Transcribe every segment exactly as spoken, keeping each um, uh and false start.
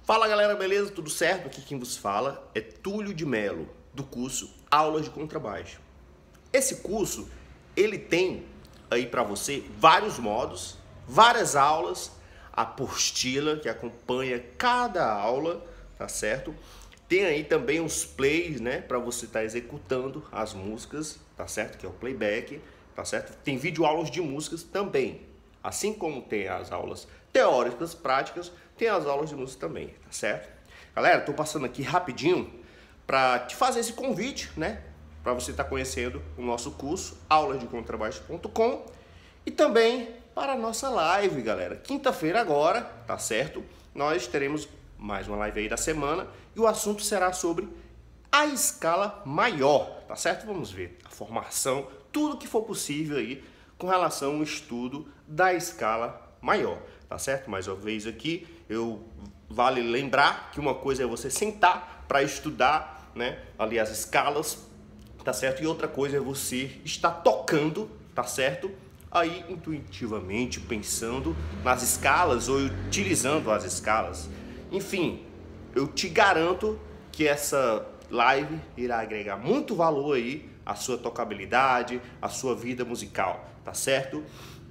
Fala galera, beleza? Tudo certo? Aqui quem vos fala é Túlio de Melo, do curso Aulas de Contrabaixo. Esse curso, ele tem aí para você vários modos, várias aulas, a apostila que acompanha cada aula, tá certo? Tem aí também os plays, né, para você estar tá executando as músicas, tá certo? Que é o playback, tá certo? Tem vídeo aulas de músicas também. Assim como tem as aulas teóricas, práticas, tem as aulas de música também, tá certo? Galera, tô passando aqui rapidinho para te fazer esse convite, né? Para você estar tá conhecendo o nosso curso, aulas de contrabaixo ponto com, e também para a nossa live, galera. Quinta-feira agora, tá certo? Nós teremos mais uma live aí da semana e o assunto será sobre a escala maior, tá certo? Vamos ver a formação, tudo que for possível aí com relação ao estudo da escala maior, tá certo? Mais uma vez aqui, eu vale lembrar que uma coisa é você sentar para estudar, né, ali as escalas, tá certo? E outra coisa é você estar tocando, tá certo? Aí intuitivamente pensando nas escalas ou utilizando as escalas. Enfim, eu te garanto que essa live irá agregar muito valor aí à sua tocabilidade, à sua vida musical, tá certo?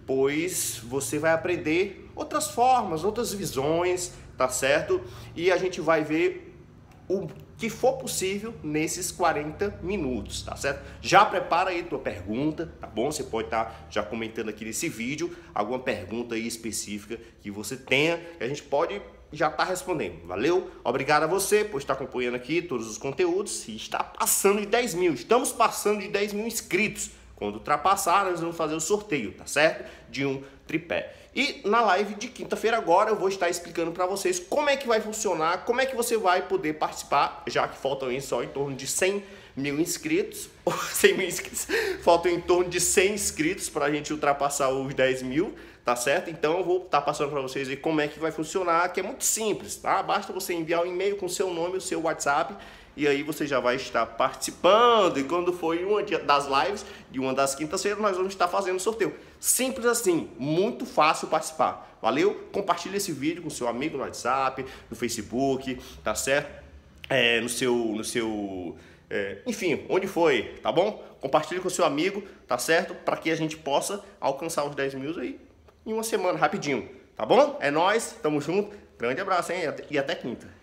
Pois você vai aprender outras formas, outras visões, tá certo? E a gente vai ver o que for possível nesses quarenta minutos, tá certo? Já prepara aí tua pergunta, tá bom? Você pode estar já comentando aqui nesse vídeo alguma pergunta aí específica que você tenha, que a gente pode já estar respondendo. Valeu? Obrigado a você por estar acompanhando aqui todos os conteúdos e está passando de dez mil. Estamos passando de dez mil inscritos. Quando ultrapassar, nós vamos fazer o sorteio, tá certo? De um tripé. E na live de quinta-feira agora eu vou estar explicando para vocês como é que vai funcionar, como é que você vai poder participar, já que faltam aí só em torno de cem mil inscritos, ou cem mil inscritos, faltam em torno de cem inscritos para a gente ultrapassar os dez mil, tá certo? Então eu vou estar passando para vocês aí como é que vai funcionar, que é muito simples, tá? Basta você enviar um e-mail com o seu nome, o seu WhatsApp, e aí você já vai estar participando. E quando for uma das lives, de uma das quintas-feiras, nós vamos estar fazendo sorteio. Simples assim, muito fácil participar. Valeu? Compartilha esse vídeo com seu amigo no WhatsApp, no Facebook, tá certo? É, no seu... No seu é, enfim, onde foi, tá bom? Compartilha com seu amigo, tá certo? Para que a gente possa alcançar os dez mil aí em uma semana, rapidinho, tá bom? É nóis, tamo junto. Grande abraço, hein? E até quinta.